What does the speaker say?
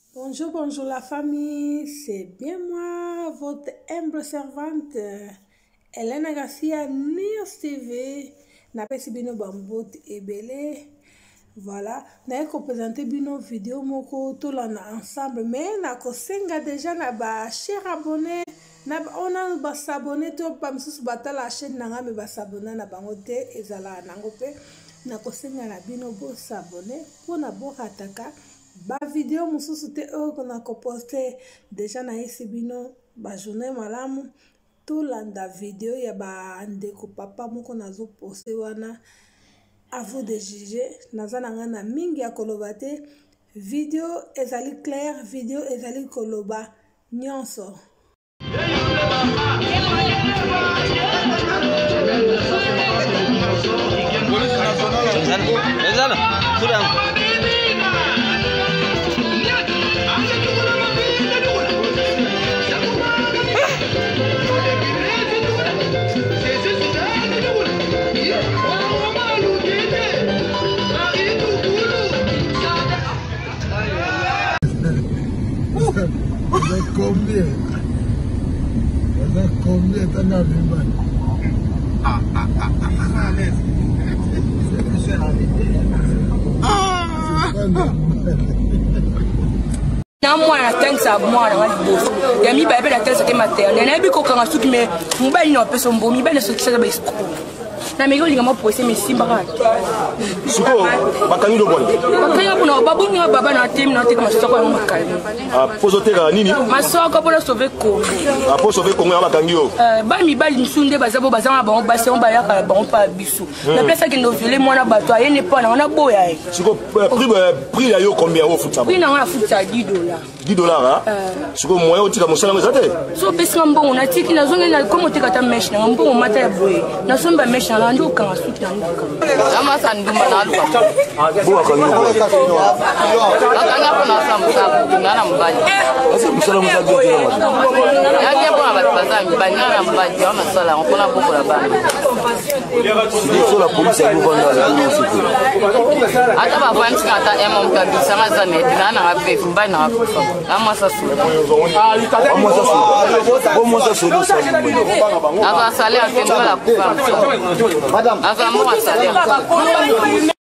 Bonjour, bonjour la famille, c'est bien moi, votre humble servante, Hélène Garcia, News TV, n'a pas si bino bambot et belé. Voilà, n'a pas présenté bino vidéo moko tout ensemble, mais n'a pas senga déjà n'a pas cher abonné, on a pas s'abonner tout pas m'sous battre la chaîne n'a pas s'abonner n'a pas monter et ça là n'a pas n'a pas senga n'a bino bo s'abonner pour n'a pas attaquer. Ba vidéo mususu te qu'on a posté déjà na bino ba journée malamu tout landa vidéo ya ba ndeko papa moko nazo posté wana à vous de juger nazana ngana mingi ya koloba te vidéo ezali clair vidéo ezali koloba nyonso Combien t'en as vu, man? Mwana tengisa mwana wa liboso ya miba la tengisa ke materne na bi ko kanga suki me mobali na peso mbo mibali so kisaka ba isko na mego linga mo poese me simba ka suko bakangi do bon bakanya kuna babu ni baba na team na tika masoko ya makali a pozotera nini masoko pour sauver Congo a pour sauver Congo ya bakangi yo ba mibali nsunde bazabo bazama ba basi on ba ya ka ba on pa bisu na place que no violer mwana bato ayene pa na boya suko prix ya yo combien au foot ça prix na wana foot $10 $10 hein suko moyen otika mosala ngezate so pesa mbongo na tiki na zonge na komo tika ta mesh na mbongo mata ya boye na somba mesh na ndo kanga suki na ndo ama sanduma na aluka bo akangi akanga kuna sambusa ngana mbali asa musala muzaki ya kia bona batasa mbali ngana mbali ya masala on a beaucoup la bas sur la police elle vous vend la ata ba vant kata emo mkabisa mazame dinana ngape mbali na ngape ama sasa aka sale akenda la kufa madame aka mo sale